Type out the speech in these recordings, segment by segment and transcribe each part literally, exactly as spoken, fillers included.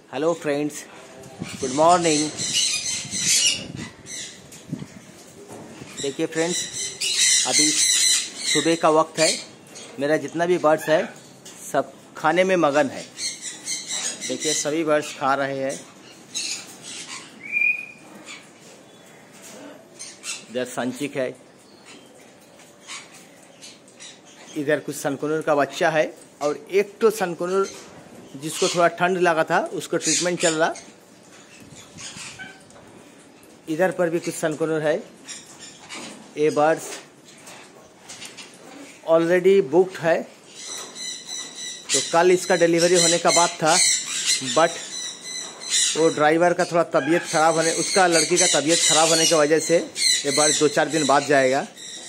Hello friends, good morning. देखिए friends, अभी सुबह का वक्त है। मेरा जितना भी बर्ड्स है सब खाने में मगन है। देखिए सभी बर्ड्स खा रहे हैं। इधर संचिक है, इधर कुछ सनकुनूर का बच्चा है और एक तो सनकुनूर जिसको थोड़ा ठंड लगा था उसको ट्रीटमेंट चल रहा। इधर पर भी कुछ सनकुनूर है। ये बर्ड्स ऑलरेडी बुक्ड है, तो कल इसका डिलीवरी होने का बात था, बट वो ड्राइवर का थोड़ा तबीयत खराब होने उसका लड़की का तबीयत खराब होने की वजह से ये बर्ड दो चार दिन बाद जाएगा।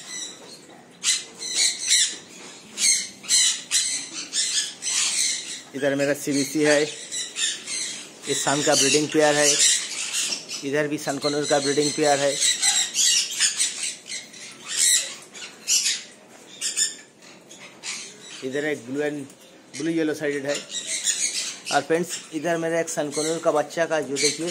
इधर मेरा सीबीसी है, इस सन का ब्रीडिंग पेयर है। इधर भी सनकुनूर का ब्रीडिंग पेयर है। इधर एक blue and blue yellow sided है। और फ्रेंड्स, इधर मेरा एक सनकुनूर का बच्चा का जो देखिए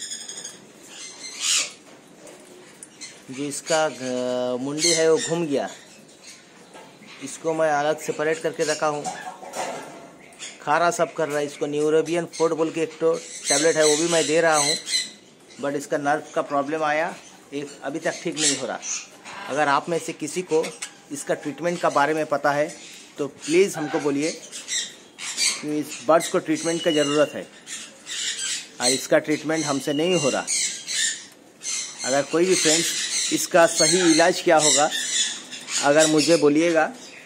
जो इसका मुंडी है वो घूम गया। इसको मैं अलग सेपरेट करके रखा हूँ। खारा सब कर रहा है। इसको न्यूरोबियन फोर्ट बोल के एक तो टैबलेट है वो भी मैं दे रहा हूँ, बट इसका नर्व का प्रॉब्लम आया, एक अभी तक ठीक नहीं हो रहा। अगर आप में से किसी को इसका ट्रीटमेंट का बारे में पता है तो प्लीज़ हमको बोलिए कि इस बर्ड्स को ट्रीटमेंट का ज़रूरत है और इसका ट्रीटमेंट हमसे नहीं हो रहा। अगर कोई भी फ्रेंड्स इसका सही इलाज क्या होगा अगर मुझे बोलिएगा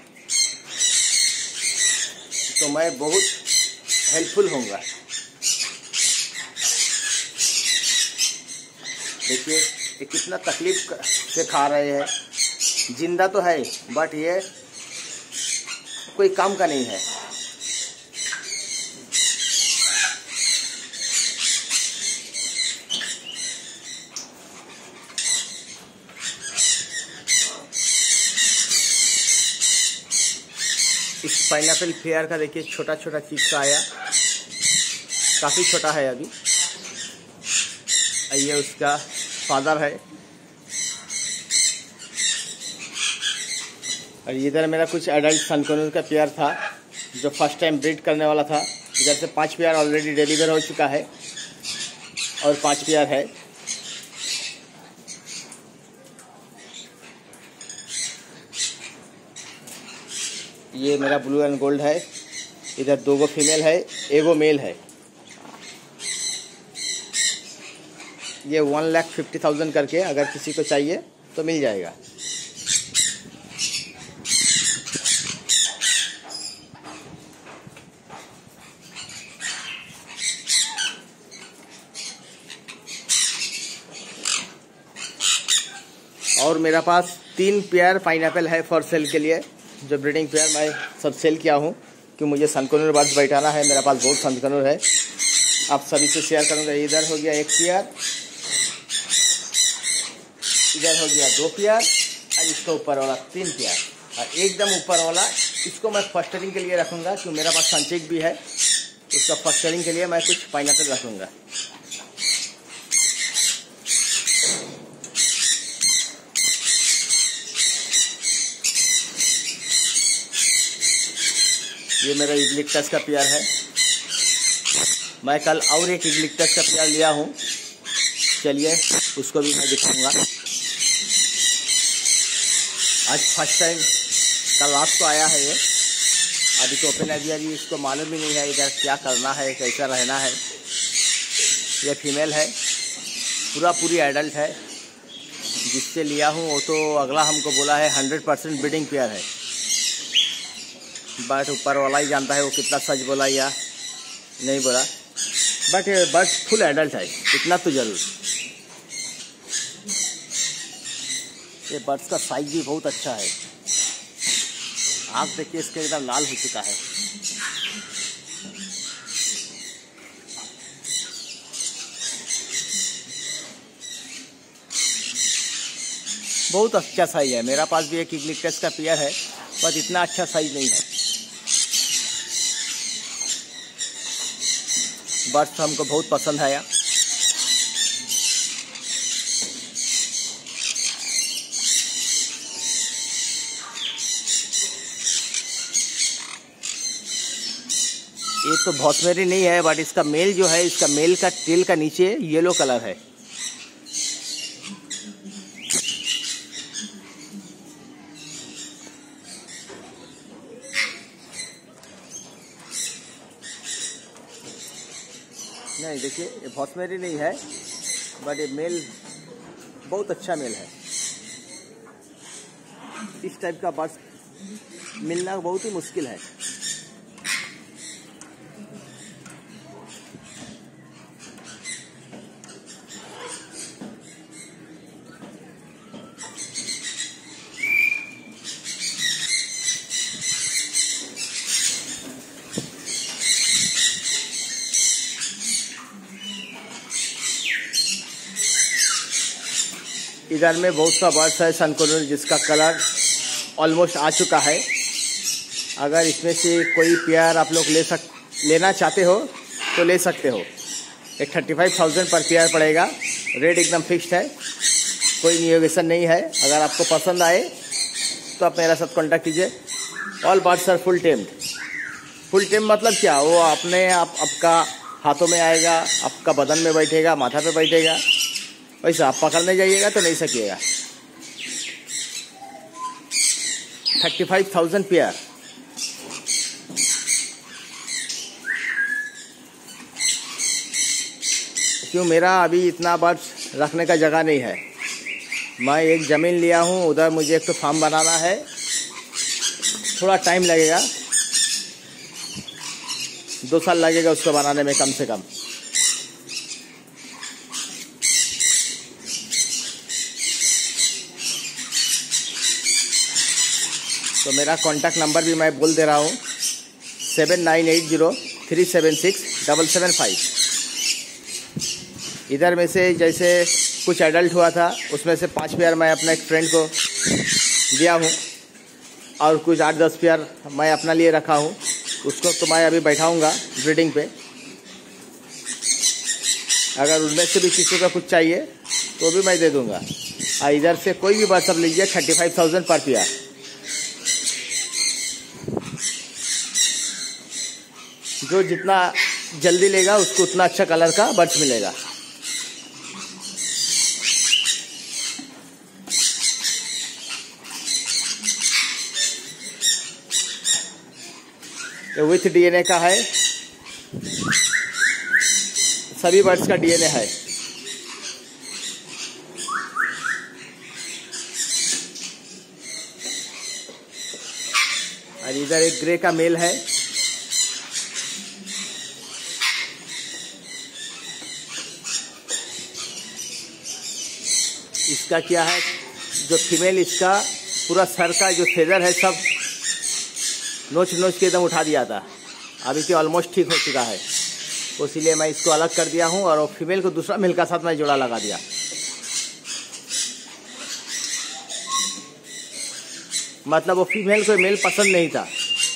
तो मैं बहुत हेल्पफुल होऊंगा। देखिए ये कितना तकलीफ से खा रहे हैं। जिंदा तो है बट ये कोई काम का नहीं है। इस पाइनएप्पल फेयर का देखिए छोटा छोटा चीज का आया, काफ़ी छोटा है अभी। ये उसका फादर है। और इधर मेरा कुछ एडल्ट सनकुनूर का पेयर था जो फर्स्ट टाइम ब्रीड करने वाला था। इधर से पांच पेयर ऑलरेडी डिलीवर हो चुका है और पांच पेयर है। ये मेरा ब्लू एंड गोल्ड है। इधर दो गो फीमेल है, एगो मेल है। ये वन लाख फिफ्टी थाउजेंड करके अगर किसी को चाहिए तो मिल जाएगा। और मेरा पास तीन पेयर पाइनएप्पल है फॉर सेल के लिए, जो ब्रीडिंग पेयर मैं सब सेल किया हूँ कि मुझे सनकुनूर बर्ड्स बैठाना है। मेरा पास बहुत सनकुनूर है, आप सभी से शेयर करूँगा। इधर हो गया एक पेयर, इधर हो गया दो पेयर और इसके ऊपर वाला तीन पेयर। और एकदम ऊपर वाला इसको मैं फस्टरिंग के लिए रखूँगा क्योंकि मेरा पास संचिक भी है। उसका फस्टरिंग के लिए मैं कुछ पाइनएप्पल रखूँगा। ये मेरा इग्लिक्टस का पेयर है। मैं कल और एक इग्लिक्टस का पेयर लिया हूँ, चलिए उसको भी मैं दिखाऊंगा। आज फर्स्ट टाइम कल रात को आया है ये। अभी तो ओपन एवियरी इसको मालूम भी नहीं है इधर क्या करना है, कैसा रहना है। ये फीमेल है, पूरा पूरी एडल्ट है। जिससे लिया हूँ वो तो अगला हमको बोला है हंड्रेड परसेंट ब्रीडिंग पेयर है, बट ऊपर वाला ही जानता है वो कितना सच बोला या नहीं बोला। बट बट फुल एडल्ट है, इतना तो जरूर। ये बर्ड्स का साइज भी बहुत अच्छा है। आँख देखिए इसके एकदम लाल हो चुका है। बहुत अच्छा साइज है। मेरा पास भी एक इग्लिक्टस का पेयर है, बट इतना अच्छा साइज नहीं है। बर्ड्स हमको बहुत पसंद आया। ये तो भौसमेरी नहीं है, बट इसका मेल जो है, इसका मेल का टेल का नीचे येलो कलर है। नहीं देखिए, ये भौसमेरी नहीं है, बट ये मेल बहुत अच्छा मेल है। इस टाइप का बर्ड्स मिलना बहुत ही मुश्किल है। इधर में बहुत सा बर्ड्स है सनकोनोर, जिसका कलर ऑलमोस्ट आ चुका है। अगर इसमें से कोई पेयर आप लोग ले सक लेना चाहते हो तो ले सकते हो। एक थर्टी फाइव थाउजेंड पर पेयर पड़ेगा। रेट एकदम फिक्स्ड है, कोई निगोशिएशन नहीं है। अगर आपको पसंद आए तो आप मेरा साथ कॉन्टैक्ट कीजिए। All birds are full tamed. Full tame मतलब क्या, वो अपने आप आपका हाथों में आएगा, आपका बदन में बैठेगा, माथा पे बैठेगा। वैसा आप पकड़ने जाइएगा तो नहीं सकिएगा। Thirty five thousand pair. क्यों, मेरा अभी इतना बर्ड्स रखने का जगह नहीं है। मैं एक ज़मीन लिया हूँ, उधर मुझे एक तो फार्म बनाना है, थोड़ा टाइम लगेगा, दो साल लगेगा उसको बनाने में कम से कम। तो मेरा कॉन्टैक्ट नंबर भी मैं बोल दे रहा हूँ, seven nine eight zero three seven six double seven five. इधर में से जैसे कुछ एडल्ट हुआ था, उसमें से पाँच पेयर मैं अपने एक फ्रेंड को दिया हूँ, और कुछ आठ दस पेयर मैं अपना लिए रखा हूँ। उसको तो मैं अभी बैठाऊँगा ब्रीडिंग पे। अगर उनमें से भी किसी को कुछ चाहिए तो भी मैं दे दूँगा। और इधर से कोई भी बर्ड सब लीजिए, थर्टी फाइव थाउजेंड पर पेयर। जो जितना जल्दी लेगा उसको उतना अच्छा कलर का बर्ड्स मिलेगा। ये विथ डीएनए का है, सभी बर्ड्स का डीएनए है। और इधर एक ग्रे का मेल है। इसका क्या है, जो फीमेल, इसका पूरा सर का जो फेदर है सब नोच नोच के एकदम उठा दिया था। अभी तो ऑलमोस्ट ठीक हो चुका है, इसीलिए मैं इसको अलग कर दिया हूँ, और वो फीमेल को दूसरा मेल का साथ मैं जोड़ा लगा दिया। मतलब वो फीमेल को मेल पसंद नहीं था।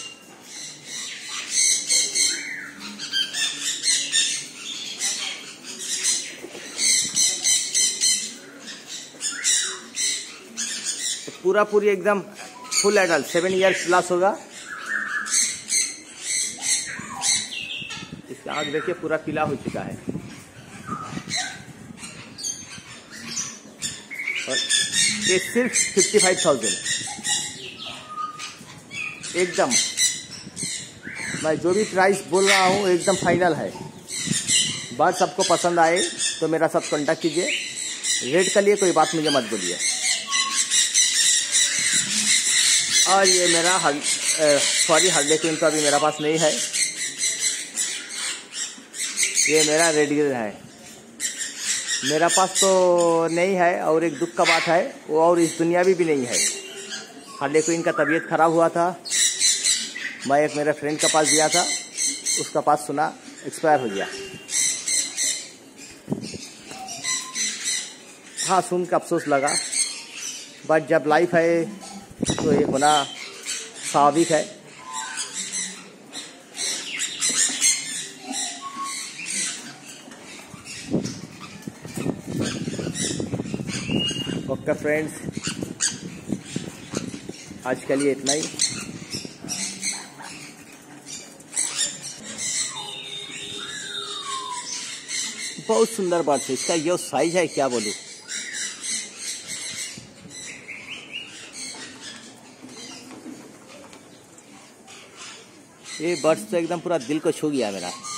पूरा पूरी एकदम full adult, seven years plus होगा। इसका आँख देखिए पूरा पीला हो चुका है। और ये सिर्फ फिफ्टी फाइव थाउजेंड एकदम। मैं जो भी प्राइस बोल रहा हूँ एकदम फाइनल है। बात सबको पसंद आए तो मेरा साथ कांटेक्ट कीजिए। रेट के लिए कोई बात मुझे मत बोलिए। और ये मेरा हर सॉरी हार्ले क्वीन का भी मेरा पास नहीं है, ये मेरा रेड ग्रे है, मेरा पास तो नहीं है। और एक दुख का बात है, वो और इस दुनिया में भी नहीं है। हार्ले क्वीन का तबीयत खराब हुआ था, मैं एक मेरे फ्रेंड के पास दिया था, उसका पास सुना एक्सपायर हो गया। हाँ, सुन के अफसोस लगा, बट जब लाइफ है तो ये होना स्वाभाविक है। तो फ्रेंड्स आज के लिए इतना ही। बहुत सुंदर बर्ड है, इसका जो साइज है क्या बोलूं। ये बर्ड्स तो एकदम पूरा दिल को छू गया मेरा।